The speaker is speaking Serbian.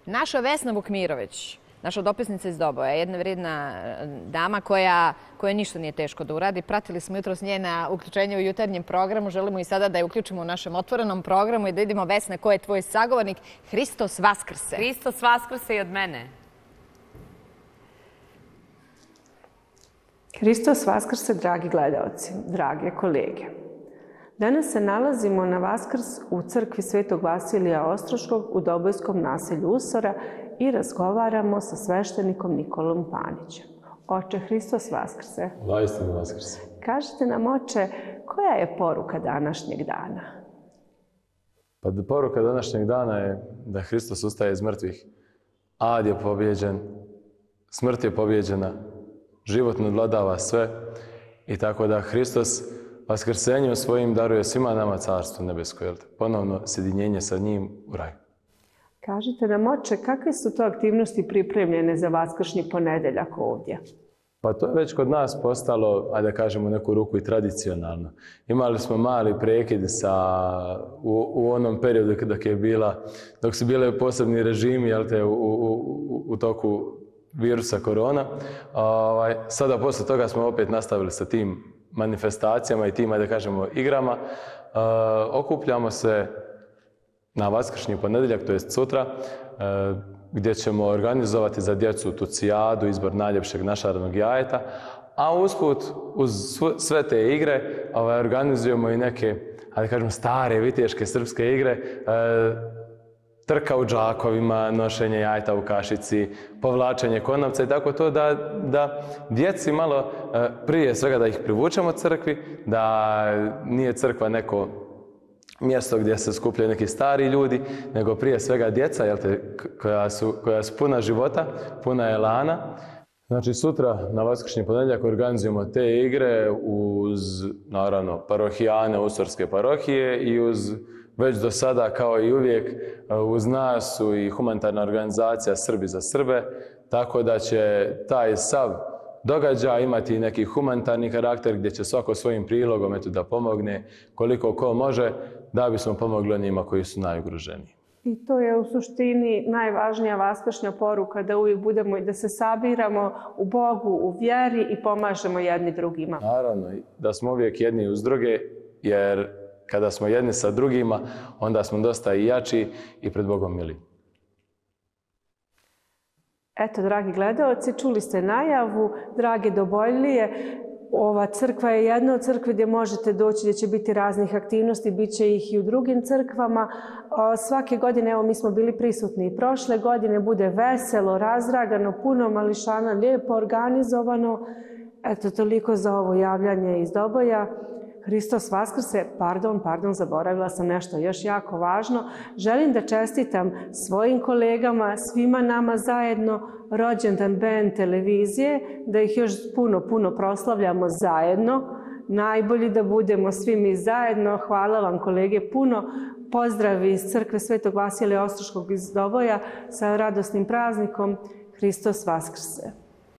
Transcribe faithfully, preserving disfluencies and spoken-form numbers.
Naša Vesna Vukmirović, naša dopisnica iz Doboja, jedna vrijedna dama koja, koja ništa nije teško da uradi. Pratili smo jutros njena uključenje u jutarnjem programu. Želimo i sada da je uključimo u našem otvorenom programu i da vidimo, Vesna, ko je tvoj sagovornik. Hristos Vaskrse. Hristos Vaskrse i od mene. Hristos Vaskrse, dragi gledaoci, drage kolege. Danas se nalazimo na Vaskrs u crkvi Svetog Vasilija Ostroškog u Dobojskom naselju Usora i razgovaramo sa sveštenikom Nikolom Panićem. Oče, Hristos Vaskrse. Vaistinu Vaskrse. Kažite nam, oče, koja je poruka današnjeg dana? Pa poruka današnjeg dana je da Hristos ustaje iz mrtvih. Ad je pobjeđen, smrt je pobjeđena, život nadvladava sve i tako da Hristos vaskrsenjem svojim daruje svima nama carstvo nebesko, jel te? Ponovno sjedinjenje sa njim u raju. Kažite nam, oče, kakve su to aktivnosti pripremljene za vaskršnji ponedeljak ovdje? Pa to je već kod nas postalo, ajde da kažemo, u neku ruku i tradicionalno. Imali smo mali prekid sa, u, u onom periodu dok je bila, dok su bile posebni režimi, jel te, u, u, u, u toku virusa korona. Ovaj, sada posle toga smo opet nastavili sa tim manifestacijama i tim, da kažemo, igrama. E, okupljamo se na vaskršnji ponedeljak, to jest sutra, e, gdje ćemo organizovati za djecu tucijadu, izbor najljepšeg našaranog jajeta, a usput, uz sve te igre, ovaj, organizujemo i neke, da kažemo, stare viteške srpske igre, e, trka u džakovima, nošenje jajeta u kašici, povlačenje konavca i tako to da, da djeci malo prije svega da ih privučemo crkvi, da nije crkva neko mjesto gdje se skupljaju neki stari ljudi, nego prije svega djeca, jel te, koja su, koja su puna života, puna elana. Znači sutra na vaskršnji ponedeljak organizujemo te igre uz, naravno, parohijane Usorske parohije i uz već do sada, kao i uvijek, uz nas su i humanitarna organizacija Srbi za Srbe, tako da će taj sav događaj imati neki humanitarni karakter gdje će svako svojim prilogom eto, da pomogne koliko ko može da bismo pomogli onima koji su najugroženiji. I to je u suštini najvažnija vaskršnja poruka, da uvijek budemo i da se sabiramo u Bogu, u vjeri i pomažemo jedni drugima. Naravno, da smo uvijek jedni uz druge, jer kada smo jedni sa drugima, onda smo dosta i jači i pred Bogom mili. Eto, dragi gledaoci, čuli ste najavu, drage Dobojlije. Ova crkva je jedna od crkve gdje možete doći, gdje će biti raznih aktivnosti, bit će ih i u drugim crkvama. Svake godine, evo mi smo bili prisutni i prošle godine, bude veselo, razdragano, puno mališana, lijepo organizovano. Eto, toliko za ovo javljanje iz Doboja. Hristos Vaskrse, pardon, pardon, zaboravila sam nešto još jako važno. Želim da čestitam svojim kolegama, svima nama zajedno, rođendan B N televizije, da ih još puno, puno proslavljamo zajedno. Najbolji da budemo svi mi zajedno. Hvala vam, kolege, puno. Pozdrav iz crkve Svetog Vasilija Ostroškog iz Doboja sa radosnim praznikom. Hristos Vaskrse.